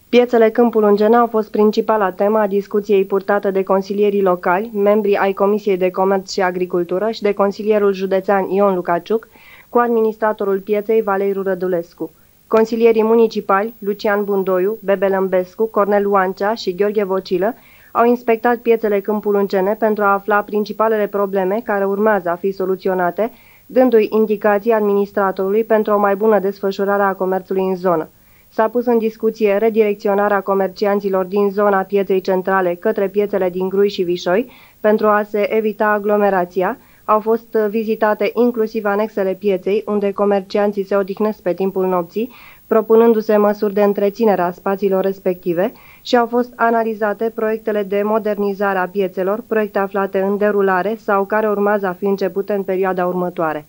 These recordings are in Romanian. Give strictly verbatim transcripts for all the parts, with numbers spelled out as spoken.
Piețele Câmpul Lungene au fost principala temă a discuției purtată de consilierii locali, membrii ai Comisiei de Comerț și Agricultură și de consilierul județean Ion Lucaciuc, cu administratorul pieței Valeriu Rădulescu. Consilierii municipali Lucian Bundoiu, Bebe Lămbescu, Cornel Oancea și Gheorghe Vocilă au inspectat piețele Câmpul Lungene pentru a afla principalele probleme care urmează a fi soluționate, dându-i indicații administratorului pentru o mai bună desfășurare a comerțului în zonă. S-a pus în discuție redirecționarea comercianților din zona pieței centrale către piețele din Grui și Vișoi pentru a se evita aglomerația. Au fost vizitate inclusiv anexele pieței, unde comercianții se odihnesc pe timpul nopții, propunându-se măsuri de întreținere a spațiilor respective, și au fost analizate proiectele de modernizare a piețelor, proiecte aflate în derulare sau care urmează a fi începute în perioada următoare.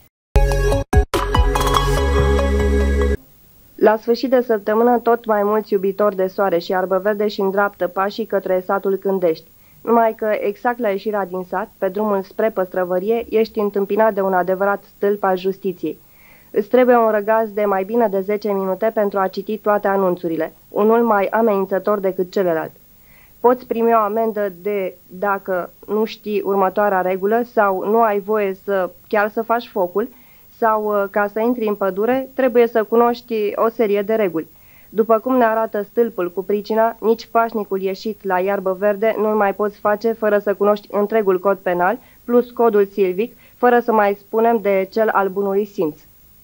La sfârșit de săptămână, tot mai mulți iubitori de soare și iarbă verde își îndreaptă pașii către satul Cândești. Numai că, exact la ieșirea din sat, pe drumul spre Păstrăvărie, ești întâmpinat de un adevărat stâlp al justiției. Îți trebuie un răgaz de mai bine de zece minute pentru a citi toate anunțurile, unul mai amenințător decât celălalt. Poți primi o amendă de dacă nu știi următoarea regulă sau nu ai voie să chiar să faci focul, sau ca să intri în pădure trebuie să cunoști o serie de reguli. După cum ne arată stâlpul cu pricina, nici pașnicul ieșit la iarbă verde nu-l mai poți face fără să cunoști întregul cod penal, plus codul silvic, fără să mai spunem de cel al bunului simț.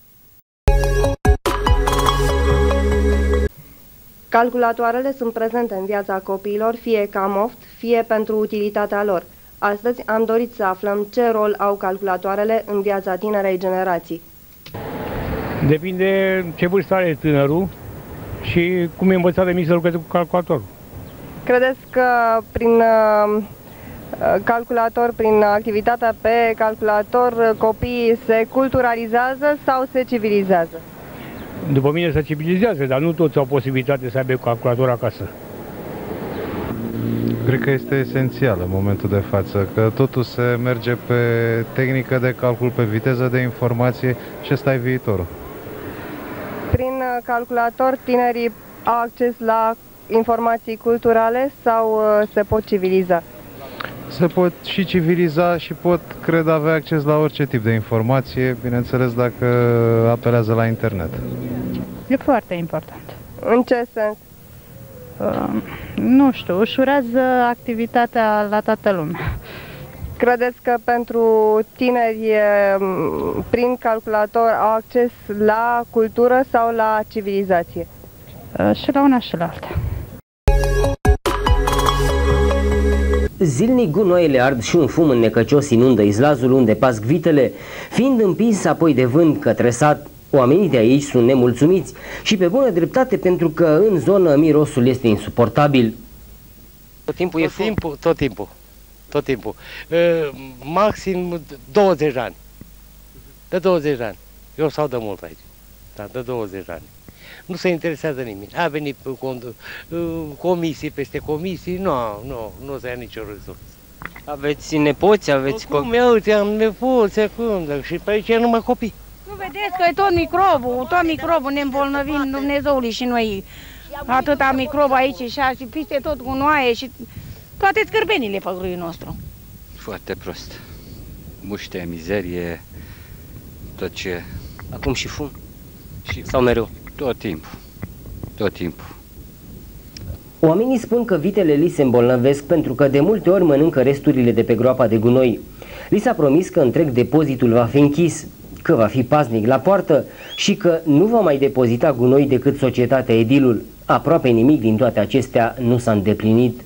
Calculatoarele sunt prezente în viața copiilor, fie ca moft, fie pentru utilitatea lor. Astăzi am dorit să aflăm ce rol au calculatoarele în viața tinerei generații. Depinde ce vârstă are tânărul și cum e învățat de mic să lucreze cu calculatorul. Credeți că prin uh, calculator, prin activitatea pe calculator, copiii se culturalizează sau se civilizează? După mine se civilizează, dar nu toți au posibilitate să aibă calculator acasă. Cred că este esențial în momentul de față, că totul se merge pe tehnică de calcul, pe viteză de informație și ăsta e viitorul. Prin calculator, tinerii au acces la informații culturale sau se pot civiliza? Se pot și civiliza și pot, cred, avea acces la orice tip de informație, bineînțeles dacă apelează la internet. E foarte important. În ce sens? Uh, nu știu, ușurează activitatea la toată lumea. Credeți că pentru tineri, prin calculator, au acces la cultură sau la civilizație? Uh, și la una și la alta. Zilnic gunoaiele ard și un fum înnecăcios inundă izlazul unde pasc vitele, fiind împins apoi de vânt către sat. Oamenii de aici sunt nemulțumiți și pe bună dreptate, pentru că în zonă mirosul este insuportabil. Tot timpul tot e timpul, tot timpul, tot timpul. Uh, maxim douăzeci de ani. De douăzeci de ani. Eu stau de mult aici. Da, de douăzeci de ani. Nu se interesează nimeni. A venit uh, comisii peste comisii, nu, nu, nu se ia nicio rezolvă. Aveți nepoți, aveți copii? Cum, uite, am nepoți acum, și pe aici numai copii. Nu vedeți că e tot microbul, tot microbul, ne îmbolnăvim Dumnezeului și noi. Atâta microb aici și așa, și peste tot gunoaie și toate scârbenile pe gruiul nostru. Foarte prost. Muște, mizerie, tot ce... Acum și fum? Și sau mereu? Tot timpul. Tot timpul. Oamenii spun că vitele li se îmbolnăvesc pentru că de multe ori mănâncă resturile de pe groapa de gunoi. Li s-a promis că întreg depozitul va fi închis, că va fi paznic la poartă și că nu va mai depozita gunoi decât societatea Edilul. Aproape nimic din toate acestea nu s-a îndeplinit.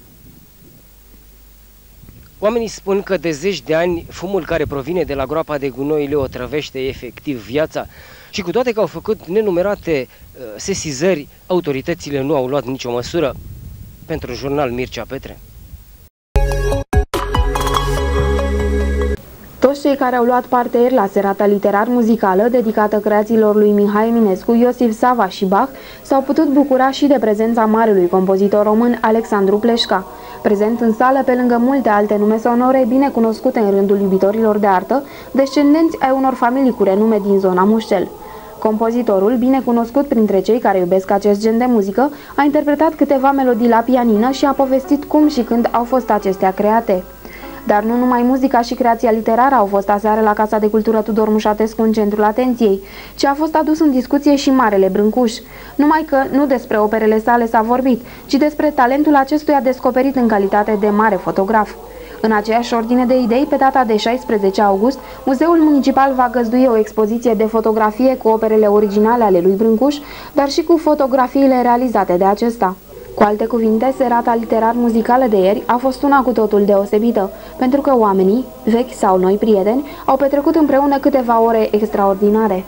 Oamenii spun că de zeci de ani fumul care provine de la groapa de gunoi le otrăvește efectiv viața și cu toate că au făcut nenumerate uh, sesizări, autoritățile nu au luat nicio măsură. Pentru jurnal Mircea Petre. Toți cei care au luat parte ieri la serata literar-muzicală dedicată creațiilor lui Mihai Eminescu, Iosif Sava și Bach s-au putut bucura și de prezența marelui compozitor român Alexandru Pleșca. Prezent în sală, pe lângă multe alte nume sonore bine cunoscute în rândul iubitorilor de artă, descendenți ai unor familii cu renume din zona Mușcel. Compozitorul, bine cunoscut printre cei care iubesc acest gen de muzică, a interpretat câteva melodii la pianină și a povestit cum și când au fost acestea create. Dar nu numai muzica și creația literară au fost aseară la Casa de Cultură Tudor Mușatescu în centrul atenției, ci a fost adus în discuție și Marele Brâncuș. Numai că nu despre operele sale s-a vorbit, ci despre talentul acestuia descoperit în calitate de mare fotograf. În aceeași ordine de idei, pe data de șaisprezece august, Muzeul Municipal va găzdui o expoziție de fotografie cu operele originale ale lui Brâncuș, dar și cu fotografiile realizate de acesta. Cu alte cuvinte, serata literar-muzicală de ieri a fost una cu totul deosebită, pentru că oamenii, vechi sau noi prieteni, au petrecut împreună câteva ore extraordinare.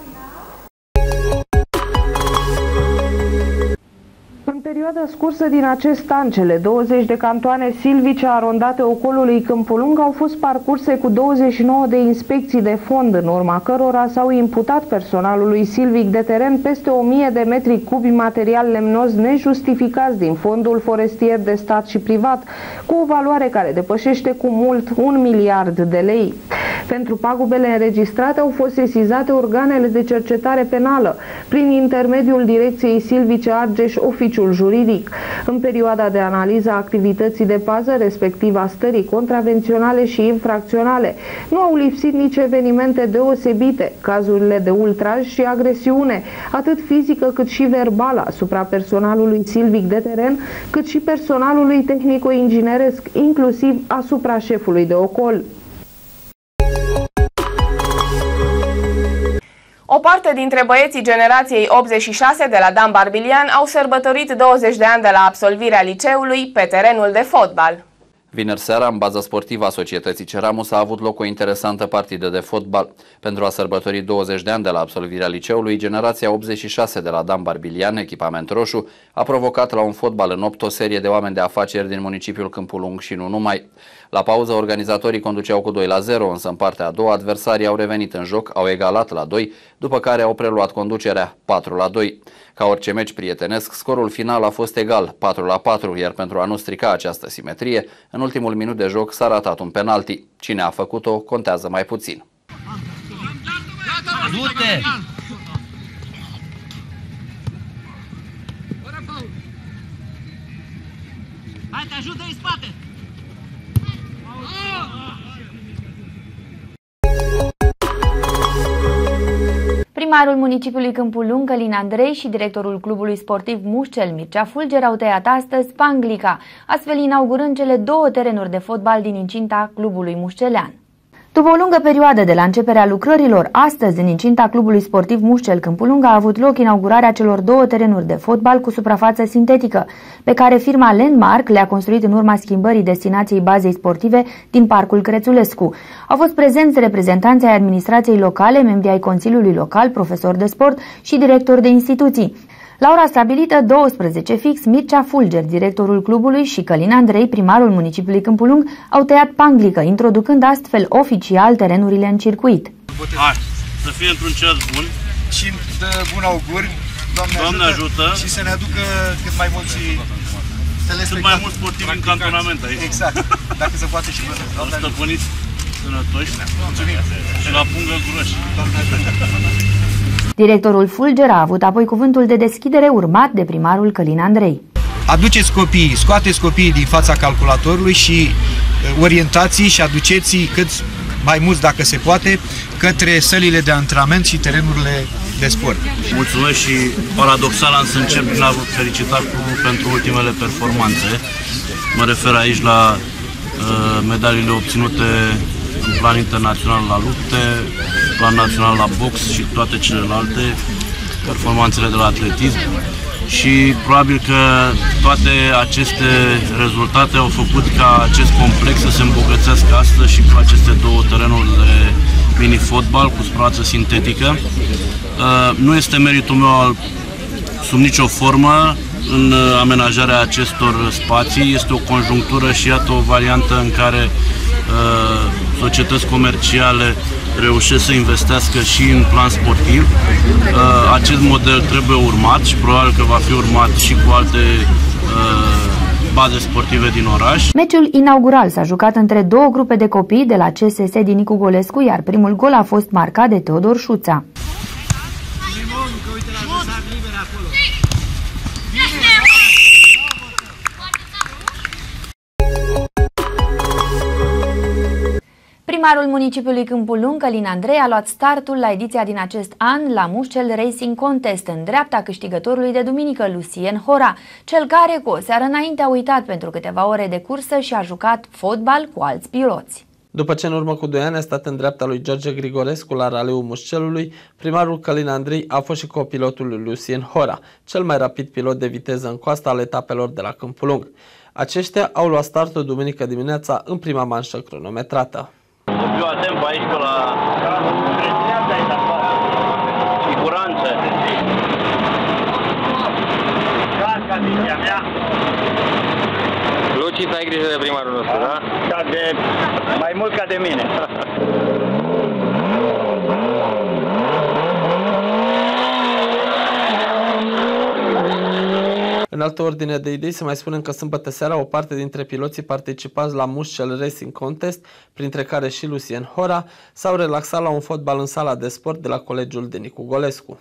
În perioada scursă din acest an, cele douăzeci de cantoane silvice arondate ocolului Câmpul Lung au fost parcurse cu douăzeci și nouă de inspecții de fond, în urma cărora s-au imputat personalului silvic de teren peste o mie de metri cubi material lemnos nejustificați din fondul forestier de stat și privat, cu o valoare care depășește cu mult un miliard de lei. Pentru pagubele înregistrate au fost sesizate organele de cercetare penală, prin intermediul Direcției Silvice Argeș, oficiul juridic. În perioada de analiză a activității de pază, respectiv a stării contravenționale și infracționale, nu au lipsit nici evenimente deosebite, cazurile de ultraj și agresiune, atât fizică cât și verbală, asupra personalului silvic de teren, cât și personalului tehnico-ingineresc, inclusiv asupra șefului de ocol. O parte dintre băieții generației optzeci și șase de la Dan Barbilian au sărbătorit douăzeci de ani de la absolvirea liceului pe terenul de fotbal. Vineri seara, în baza sportivă a societății Ceramus, a avut loc o interesantă partidă de fotbal. Pentru a sărbători douăzeci de ani de la absolvirea liceului, generația optzeci și șase de la Dan Barbilian, echipament roșu, a provocat la un fotbal în opt o serie de oameni de afaceri din municipiul Câmpul Lung și nu numai. La pauză, organizatorii conduceau cu doi la zero, însă în partea a doua adversarii au revenit în joc, au egalat la doi, după care au preluat conducerea patru la doi. Ca orice meci prietenesc, scorul final a fost egal, patru la patru, iar pentru a nu strica această simetrie, în ultimul minut de joc s-a ratat un penalti. Cine a făcut-o contează mai puțin. Du-te! Hai, te ajută în spate! Primarul municipiului Câmpul Lung, Călin Andrei, și directorul clubului sportiv Mușcel, Mircea Fulger, au tăiat astăzi panglica, astfel inaugurând cele două terenuri de fotbal din incinta clubului mușcelean. După o lungă perioadă de la începerea lucrărilor, astăzi, în incinta clubului sportiv Mușcel Câmpul Lung, a avut loc inaugurarea celor două terenuri de fotbal cu suprafață sintetică, pe care firma Landmark le-a construit în urma schimbării destinației bazei sportive din Parcul Crețulescu. Au fost prezenți reprezentanți ai administrației locale, membri ai Consiliului Local, profesori de sport și directori de instituții. La ora stabilită, douăsprezece fix, Mircea Fulger, directorul clubului, și Călin Andrei, primarul municipiului Câmpul Lung, au tăiat panglică, introducând astfel oficial terenurile în circuit. Hai, să fie într-un ceas bun și de bun augur, Doamne, Doamne ajută, ajută și să ne aducă cât mai mulți cât mai mulți sportivi în cantonament aici. Exact, dacă se poate și vână. Doamne stăpâniți, sănătoși, mulțumim, și la pungă guroși. Doamne ajută. Directorul Fulger a avut apoi cuvântul de deschidere, urmat de primarul Călin Andrei. Aduceți copiii, scoateți copiii din fața calculatorului și orientați-i și aduceți-i cât mai mulți, dacă se poate, către sălile de antrenament și terenurile de sport. Mulțumesc și paradoxal am să încep prin a vă felicita clubul pentru ultimele performanțe. Mă refer aici la uh, medaliile obținute în plan internațional la lupte, plan național la box și toate celelalte, performanțele de la atletism, și probabil că toate aceste rezultate au făcut ca acest complex să se îmbogățească astăzi și cu aceste două terenuri de mini-fotbal cu suprafață sintetică. Nu este meritul meu sub nicio formă în amenajarea acestor spații, este o conjunctură și iată o variantă în care societăți comerciale reușesc să investească și în plan sportiv. Acest model trebuie urmat și probabil că va fi urmat și cu alte baze sportive din oraș. Meciul inaugural s-a jucat între două grupe de copii de la C S S din Nicu Golescu, iar primul gol a fost marcat de Teodor Șuța. Primarul municipiului Câmpul Lung, Călin Andrei, a luat startul la ediția din acest an la Mușcel Racing Contest, în dreapta câștigătorului de duminică, Lucien Hora, cel care cu o seară înainte a uitat pentru câteva ore de cursă și a jucat fotbal cu alți piloți. După ce în urmă cu doi ani a stat în dreapta lui George Grigorescu la raliul Mușcelului, primarul Călin Andrei a fost și copilotul lui Lucien Hora, cel mai rapid pilot de viteză în coastă al etapelor de la Câmpul Lung. Aceștia au luat startul duminică dimineața în prima manșă cronometrată. Eu atent aici pe la siguranță. Luci, ai grijă de primarul nostru, da? Da, de mai mult ca de mine. În altă ordine de idei, să mai spunem că sâmbătă seara o parte dintre piloții participanți la Mușcel Racing Contest, printre care și Lucien Hora, s-au relaxat la un fotbal în sala de sport de la Colegiul Denicu Golescu.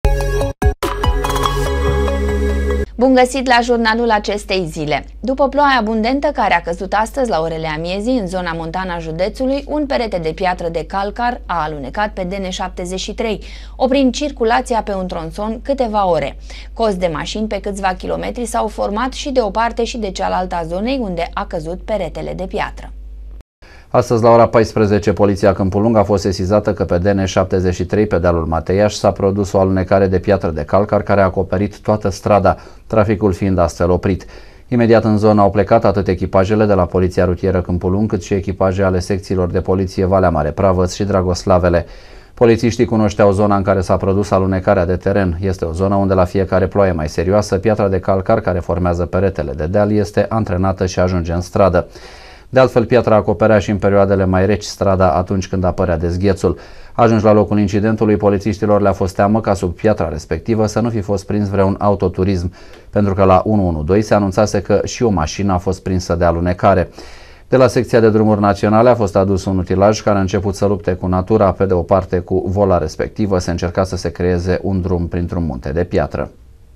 Bun găsit la jurnalul acestei zile. După ploaia abundentă care a căzut astăzi la orele amiezii în zona montană a județului, un perete de piatră de calcar a alunecat pe D N șaptezeci și trei, oprind circulația pe un tronson câteva ore. Cozi de mașini pe câțiva kilometri s-au format și de o parte și de cealaltă a zonei unde a căzut peretele de piatră. Astăzi, la ora paisprezece, Poliția Câmpul Lung a fost sesizată că pe D N șaptezeci și trei, pe dealul Mateiaș, s-a produs o alunecare de piatră de calcar care a acoperit toată strada, traficul fiind astfel oprit. Imediat în zonă au plecat atât echipajele de la Poliția Rutieră Câmpul Lung, cât și echipaje ale secțiilor de poliție Valea Mare, Pravăț și Dragoslavele. Polițiștii cunoșteau zona în care s-a produs alunecarea de teren. Este o zonă unde la fiecare ploaie mai serioasă, piatra de calcar care formează peretele de deal este antrenată și ajunge în stradă. De altfel, piatra acoperea și în perioadele mai reci strada atunci când apărea dezghețul. Ajunși la locul incidentului, polițiștilor le-a fost teamă ca sub piatra respectivă să nu fi fost prins vreun autoturism, pentru că la unu unu doi se anunțase că și o mașină a fost prinsă de alunecare. De la secția de drumuri naționale a fost adus un utilaj care a început să lupte cu natura, pe de o parte cu vola respectivă se încerca să se creeze un drum printr-un munte de piatră.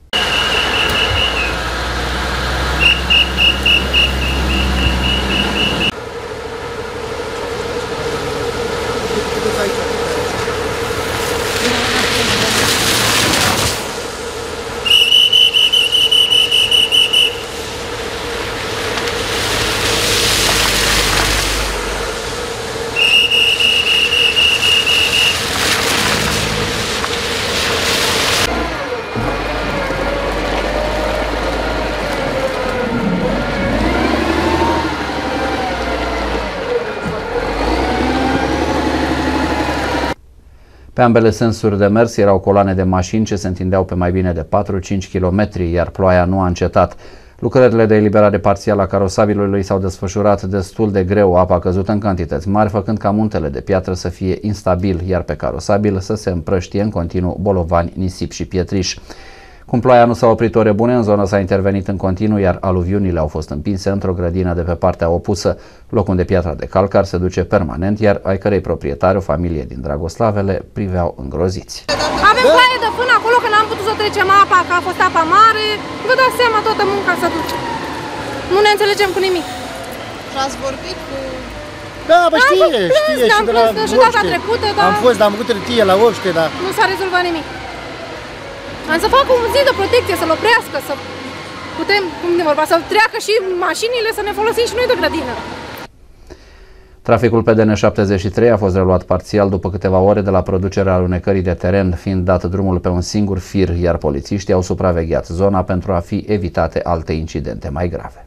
Pe ambele sensuri de mers erau coloane de mașini ce se întindeau pe mai bine de patru-cinci kilometri, iar ploaia nu a încetat. Lucrările de eliberare parțială a carosabilului s-au desfășurat destul de greu, apa a căzut în cantități mari, făcând ca muntele de piatră să fie instabil, iar pe carosabil să se împrăștie în continuu bolovani, nisip și pietriș. Cum ploaia nu s-a oprit ore bune, în zonă s-a intervenit în continuu, iar aluviunile au fost împinse într-o grădină de pe partea opusă, loc unde piatra de calcar se duce permanent, iar ai cărei proprietari, o familie din Dragoslavele, priveau îngroziți. Avem ploaie de până acolo, că n-am putut să trecem apa, că a fost apa mare, vă dați seama, toată munca se duce. Nu ne înțelegem cu nimic. Și ați vorbit cu... Da, bă, știe, știe și de la și data trecută, dar... Am fost, am făcut hârtie la Oște, dar... Nu s-a rezolvat nimic. Am să facă un zid de protecție, să-l oprească, să putem, cum de vorba, să treacă și mașinile, să ne folosim și noi de grădină. Traficul pe D N șaptezeci și trei a fost reluat parțial după câteva ore de la producerea alunecării de teren, fiind dat drumul pe un singur fir, iar polițiștii au supravegheat zona pentru a fi evitate alte incidente mai grave.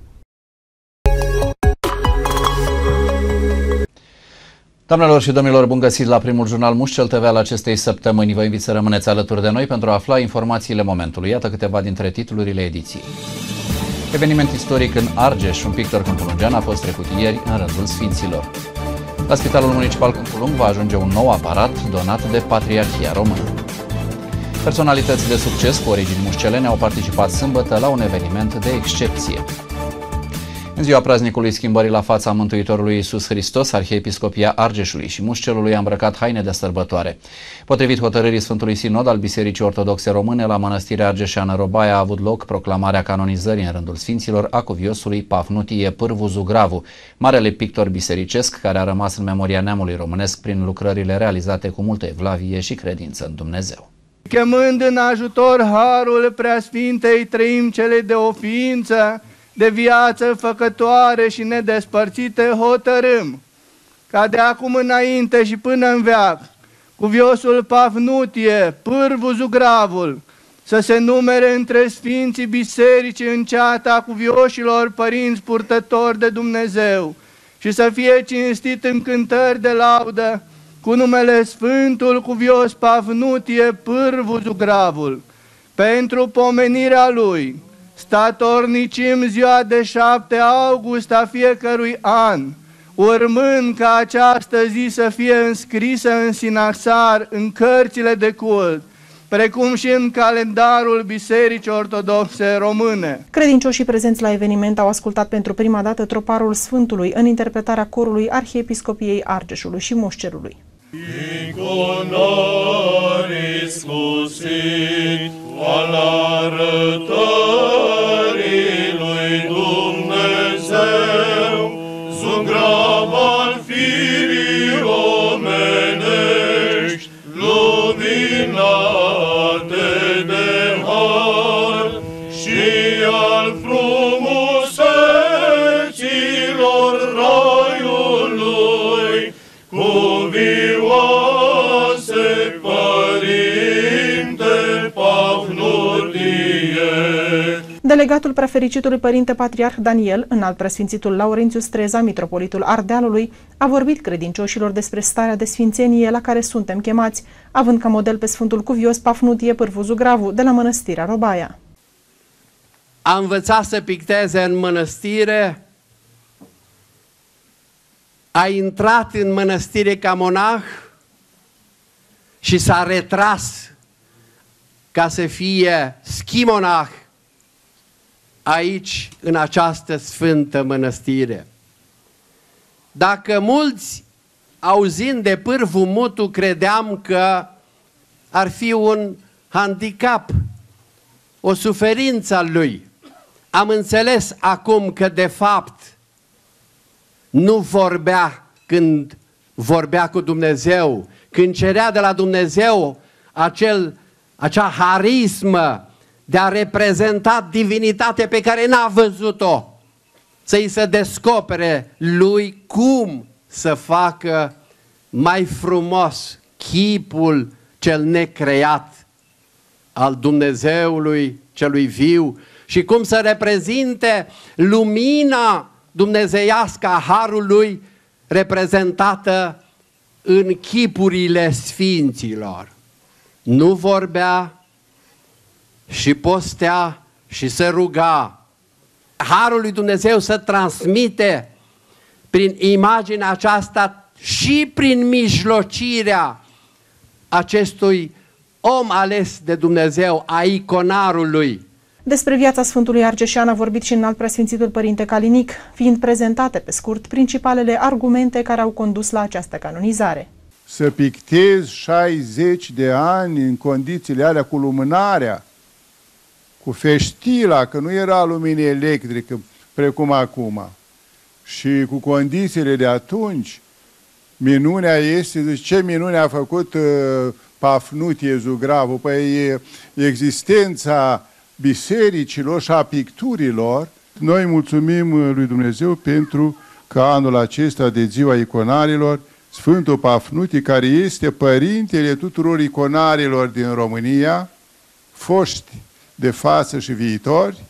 Doamnelor și domnilor, bun găsit la primul jurnal Mușcel T V al acestei săptămâni. Vă invit să rămâneți alături de noi pentru a afla informațiile momentului. Iată câteva dintre titlurile ediției. Eveniment istoric în Argeș. Un pictor câmpulungean a fost trecut ieri în rândul sfinților. La Spitalul Municipal Câmpul Lung va ajunge un nou aparat donat de Patriarhia Română. Personalități de succes cu origini mușcelene au participat sâmbătă la un eveniment de excepție. În ziua praznicului schimbării la fața Mântuitorului Iisus Hristos, Arhiepiscopia Argeșului și Mușcelului a îmbrăcat haine de sărbătoare. Potrivit hotărârii Sfântului Sinod al Bisericii Ortodoxe Române, la Mănăstirea Argeșeană Robaia a avut loc proclamarea canonizării în rândul sfinților a cuviosului Pafnutie Pârvu Zugravu, marele pictor bisericesc care a rămas în memoria neamului românesc prin lucrările realizate cu multă evlavie și credință în Dumnezeu. Chemând în ajutor harul Preasfintei Treimi cele de o ființă, de viață făcătoare și nedespărțite, hotărâm ca de acum înainte și până în veac, cuviosul Pafnutie, Pârvu Zugravul, să se numere între sfinții bisericii în ceata cuvioșilor părinți purtători de Dumnezeu și să fie cinstit în cântări de laudă cu numele Sfântul Cuvios Pafnutie Pârvu Zugravul. Pentru pomenirea lui statornicim ziua de șapte august a fiecărui an, urmând ca această zi să fie înscrisă în sinaxar, în cărțile de cult, precum și în calendarul Bisericii Ortodoxe Române. Credincioșii prezenți la eveniment au ascultat pentru prima dată troparul Sfântului în interpretarea corului Arhiepiscopiei Argeșului și Mușcelului. Iconaris scusit al arătării lui Dumnezeu, zugrav al firii omenești, luminate de har și al frumuseților raiului, cuvioase Părinte Pafnutie. Delegatul prefericitului Părinte Patriarh Daniel, înalt preasfințitul Laurențiu Streza, mitropolitul Ardealului, a vorbit credincioșilor despre starea de sfințenie la care suntem chemați, având ca model pe Sfântul Cuvios Pafnutie Pârvu Zugravu de la Mănăstirea Robaia. A învățat să picteze în mănăstire, a intrat în mănăstire ca monah și s-a retras ca să fie schimonah aici, în această sfântă mănăstire. Dacă mulți, auzind de Pârvu Mutu, credeam că ar fi un handicap, o suferință a lui, am înțeles acum că de fapt nu vorbea când vorbea cu Dumnezeu, când cerea de la Dumnezeu acel, acea harismă de a reprezenta divinitatea pe care n-a văzut-o, să-i se descopere lui cum să facă mai frumos chipul cel necreat al Dumnezeului celui viu și cum să reprezinte lumina dumnezeiască a harului reprezentată în chipurile sfinților. Nu vorbea și postea și se ruga. Harul lui Dumnezeu se transmite prin imaginea aceasta și prin mijlocirea acestui om ales de Dumnezeu, a iconarului. Despre viața Sfântului Argeșean a vorbit și înalt preasfințitul Părinte Calinic, fiind prezentate pe scurt principalele argumente care au condus la această canonizare. Să pictezi șaizeci de ani în condițiile alea cu lumânarea, cu feștila, că nu era lumină electrică precum acum, și cu condițiile de atunci, minunea este, zice, ce minune a făcut uh, Pafnutie Zugravu? Păi existența bisericilor și a picturilor. Noi mulțumim lui Dumnezeu pentru că anul acesta de ziua iconarilor, Sfântul Pafnutie, care este părintele tuturor iconarilor din România, foști de față și viitori,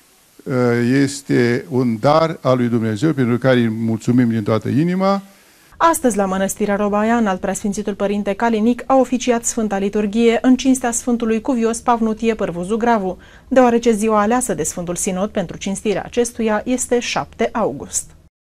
este un dar al lui Dumnezeu pentru care îi mulțumim din toată inima. Astăzi, la Mănăstirea Robaia, înalt preasfințitul Părinte Calinic a oficiat Sfânta Liturghie în cinstea Sfântului Cuvios Pafnutie Pârvu Zugravu, deoarece ziua aleasă de Sfântul Sinod pentru cinstirea acestuia este șapte august.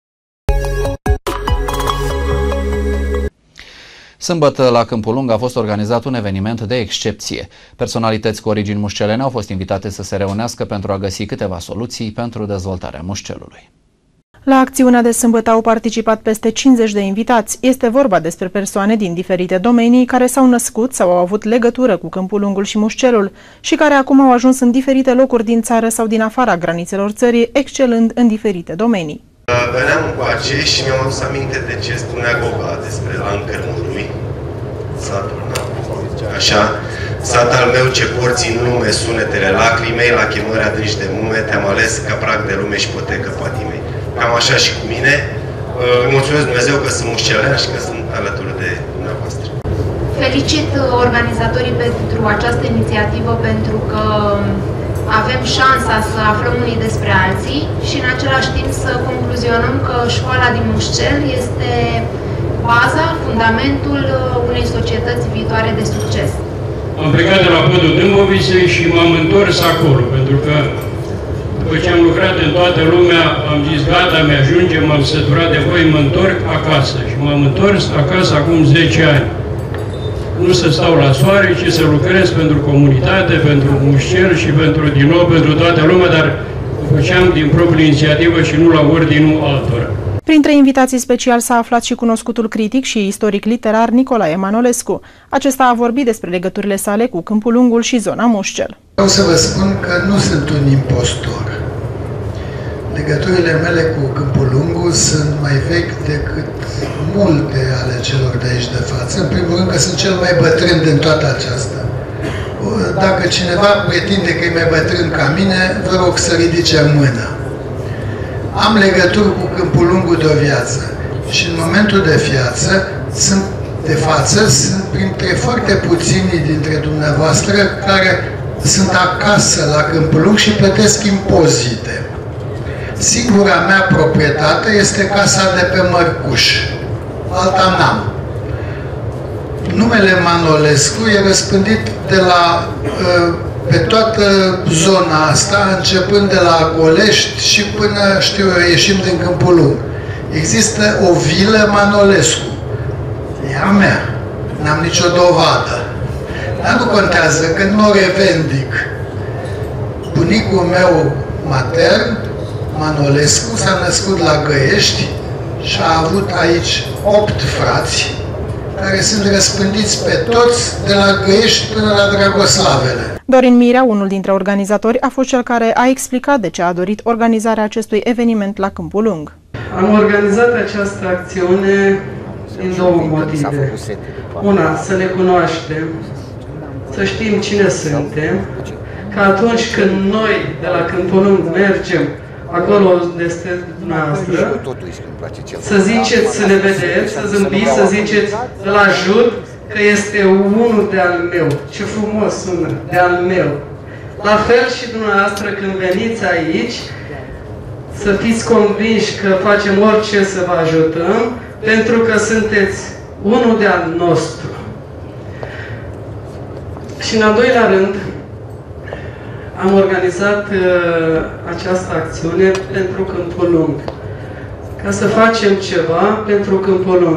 Sâmbătă, la Câmpul Lung, a fost organizat un eveniment de excepție. Personalități cu origini mușcelene au fost invitate să se reunească pentru a găsi câteva soluții pentru dezvoltarea Mușcelului. La acțiunea de sâmbătă au participat peste cincizeci de invitați. Este vorba despre persoane din diferite domenii care s-au născut sau au avut legătură cu Câmpul Lungul și Mușcelul și care acum au ajuns în diferite locuri din țară sau din afara granițelor țării, excelând în diferite domenii. Veneam încoace și mi-am adus aminte de ce spunea Goga despre Lancărmului, satul meu. Așa, sat al meu ce porți în lume sunetele lacrimei, la chemări adânci de mume, te-am ales ca prag de lume și potecă patimei. Cam așa și cu mine. Îi mulțumesc Dumnezeu că sunt mușcelean și că sunt alături de dumneavoastră. Felicit organizatorii pentru această inițiativă, pentru că avem șansa să aflăm unii despre alții și în același timp să concluzionăm că școala din Mușcel este baza, fundamentul unei societăți viitoare de succes. Am plecat de la podul Dâmboviței și m-am întors acolo, pentru că după ce am lucrat în toată lumea, am zis, gata, mi-ajunge, m-am săturat de voi, mă întorc acasă. Și m-am întors acasă acum zece ani. Nu să stau la soare, ci să lucrez pentru comunitate, pentru Mușcel și pentru, din nou, pentru toată lumea, dar o făceam din proprie inițiativă și nu la ordinul altora. Printre invitații special s-a aflat și cunoscutul critic și istoric literar Nicolae Manolescu. Acesta a vorbit despre legăturile sale cu Câmpul Lungul și zona Mușcel. Vreau să vă spun că nu sunt un impostor. Legăturile mele cu Câmpul Lungul sunt mai vechi decât multe ale celor de aici de față. În primul rând că sunt cel mai bătrân din toată aceasta. Dacă cineva pretinde că e mai bătrân ca mine, vă rog să ridice mâna. Am legături cu Câmpul Lungul de o viață și în momentul de viață, sunt, de față, sunt printre foarte puțini dintre dumneavoastră care sunt acasă la Câmpul Lung și plătesc impozite. Singura mea proprietate este casa de pe Mărcuș. Alta n-am. Numele Manolescu e răspândit de la, pe toată zona asta, începând de la Golești și până, știu eu, ieșim din Câmpul Lung. Există o vilă Manolescu. E a mea. N-am nicio dovadă. Dar nu contează, că nu o revendic. Bunicul meu matern, Manolescu, s-a născut la Găiești și a avut aici opt frați care sunt răspândiți pe toți de la Găiești până la Dragoslavele. Dorin Mirea, unul dintre organizatori, a fost cel care a explicat de ce a dorit organizarea acestui eveniment la Câmpul Lung. Am organizat această acțiune din două motive. Una, să ne cunoaștem, să știm cine suntem, că atunci când noi de la Câmpul Lung mergem acolo unde este dumneavoastră, să ziceți, să ne vedeți, să zâmbiți, să ziceți, îl ajut, că este unul de al meu. Ce frumos sună, de al meu. La fel și dumneavoastră când veniți aici, să fiți convinși că facem orice să vă ajutăm, pentru că sunteți unul de al nostru. Și în al doilea rând, am organizat uh, această acțiune pentru Câmpul Lung, ca să facem ceva pentru Câmpul Lung.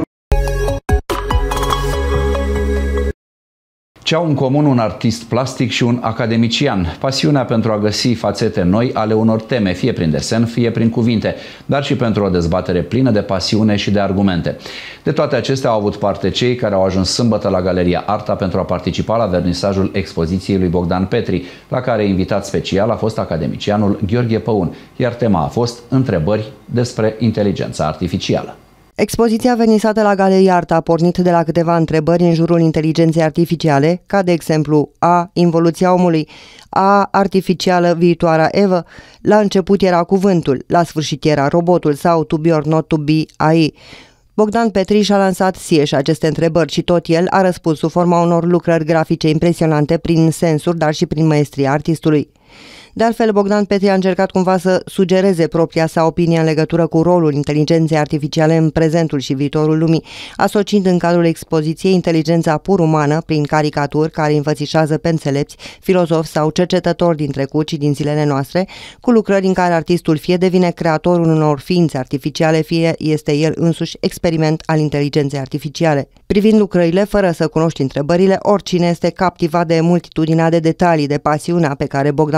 Ce au în comun un artist plastic și un academician? Pasiunea pentru a găsi fațete noi ale unor teme, fie prin desen, fie prin cuvinte, dar și pentru o dezbatere plină de pasiune și de argumente. De toate acestea au avut parte cei care au ajuns sâmbătă la Galeria Arta pentru a participa la vernisajul expoziției lui Bogdan Petri, la care invitat special a fost academicianul Gheorghe Păun, iar tema a fost întrebări despre inteligența artificială. Expoziția vernisată la Galeria Arta a pornit de la câteva întrebări în jurul inteligenței artificiale, ca de exemplu A. Involuția omului, A. Artificială viitoarea Evă, la început era cuvântul, la sfârșit era robotul sau to be or not to be A I. Bogdan Petri și-a lansat sieși aceste întrebări și tot el a răspuns sub forma unor lucrări grafice impresionante prin sensuri, dar și prin maestria artistului. De altfel, Bogdan Petri a încercat cumva să sugereze propria sa opinie în legătură cu rolul inteligenței artificiale în prezentul și viitorul lumii, asociind în cadrul expoziției inteligența pur umană prin caricaturi care înfățișează pe înțelepți, filozofi sau cercetători din trecut și din zilele noastre, cu lucrări în care artistul fie devine creatorul unor ființe artificiale, fie este el însuși experiment al inteligenței artificiale. Privind lucrările, fără să cunoști întrebările, oricine este captivat de multitudinea de detalii, de pasiunea pe care Bogdan Petri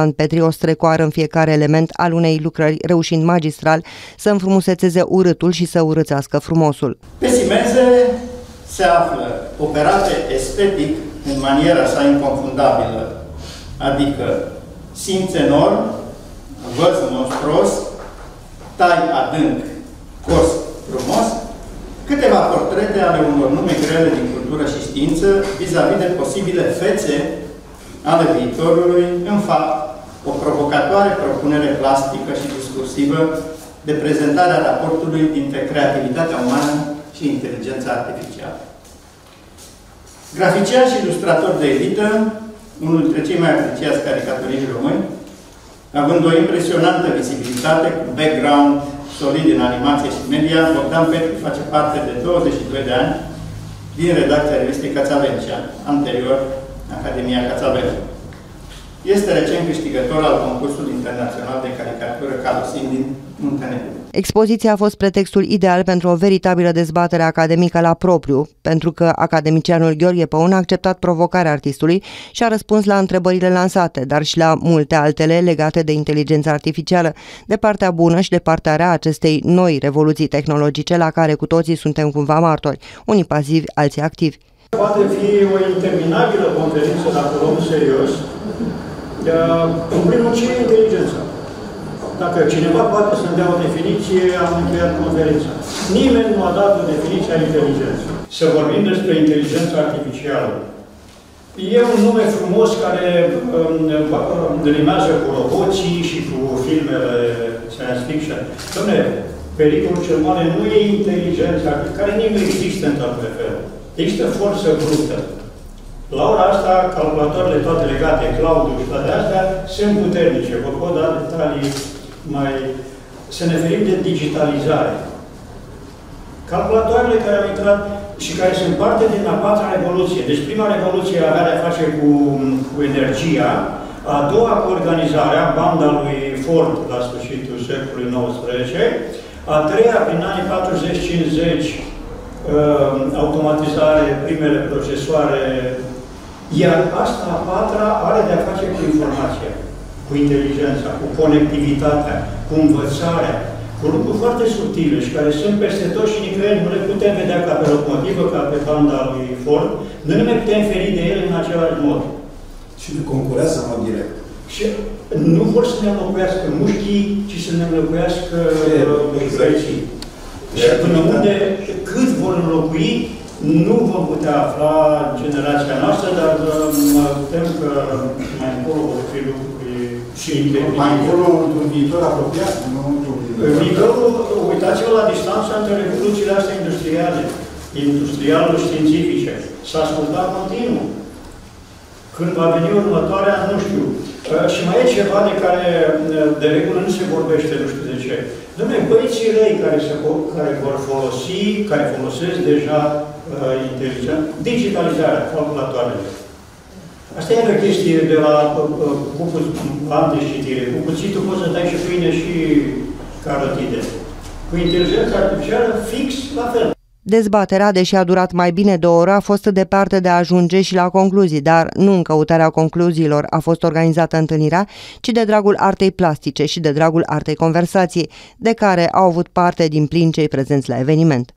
o strecoară în fiecare element al unei lucrări, reușind magistral să înfrumusețeze urâtul și să urățească frumosul. Pesimenzele se află operate estetic în maniera sa inconfundabilă, adică simț enorm, văz monstruos, tai adânc, cos frumos, câteva portrete ale unor nume grele din cultură și știință vis-a-vis de posibile fețe ale viitorului, în fapt, o provocatoare propunere plastică și discursivă de prezentarea raportului dintre creativitatea umană și inteligența artificială. Grafician și ilustrator de elită, unul dintre cei mai apreciați caricaturiști români, având o impresionantă vizibilitate cu background solid în animație și media, Bogdan Petru face parte de douăzeci și doi de ani din redacția revistei Cațavencea, anterior Academia Cațavencea. Este recent câștigător al concursului internațional de caricatură Calosin din Muntenegru. Expoziția a fost pretextul ideal pentru o veritabilă dezbatere academică la propriu, pentru că academicianul Gheorghe Păun a acceptat provocarea artistului și a răspuns la întrebările lansate, dar și la multe altele legate de inteligența artificială, de partea bună și de partea rea acestei noi revoluții tehnologice la care cu toții suntem cumva martori, unii pasivi, alții activi. Poate fi o interminabilă conferință, dacă o luăm serios. În primul ce e inteligența. Dacă cineva poate să-mi dea o definiție, am încheiat conferința. Nimeni nu a dat o definiție a inteligenței. Să vorbim despre inteligența artificială. E un nume frumos care rimează cu roboții și cu filmele science fiction. Dom'le, pericolul cel mare nu e inteligența, care nici nu există în toate fel. Există forță brută. La ora asta, calculatoarele toate legate, cloud-ul și toate astea, sunt puternice. Vă pot da detalii mai... Să ne ferim de digitalizare. Calculatoarele care au intrat și care sunt parte din a patra revoluție. Deci prima revoluție avea de-a face cu, cu energia, a doua cu organizarea, banda lui Ford la sfârșitul secolului nouăsprezece, a treia prin anii patruzeci cincizeci, automatizare, primele procesoare, iar asta a patra are de-a face cu informația, cu inteligența, cu conectivitatea, cu învățarea, cu lucruri foarte subtile și care sunt peste tot și nicăieri nu le putem vedea ca pe locomotivă, ca pe banda lui Ford, nu ne putem feri de ele în același mod. Și ne concurează în mod direct. Și nu vor să ne înlocuiască mușchii, ci să ne înlocuiască lucrății. Și până unde, cât vor înlocui, nu vom putea afla generația noastră, dar mă tem că mai încolo vor fi lucruri și inteligente. Mai încolo, într-un viitor apropiat, nu într-un viitor. Viitorul, uitați-vă la distanța între revoluțiile astea industriale, industrial-științifice. S-a ascultat continuu. Când va veni următoarea, nu știu. Și mai e ceva de care, de regulă, nu se vorbește, nu știu de ce. Dom'le, băieții răi care, se, care vor folosi, care folosesc deja uh, inteligența, digitalizarea, calculatoarele. Asta e o chestie de la uh, an de știre. Cu cuțitul poți să dai și pâine și carotide. Cu inteligența artificială, fix la fel. Dezbaterea, deși a durat mai bine de o oră, a fost departe de a ajunge și la concluzii, dar nu în căutarea concluziilor a fost organizată întâlnirea, ci de dragul artei plastice și de dragul artei conversației, de care au avut parte din plin cei prezenți la eveniment.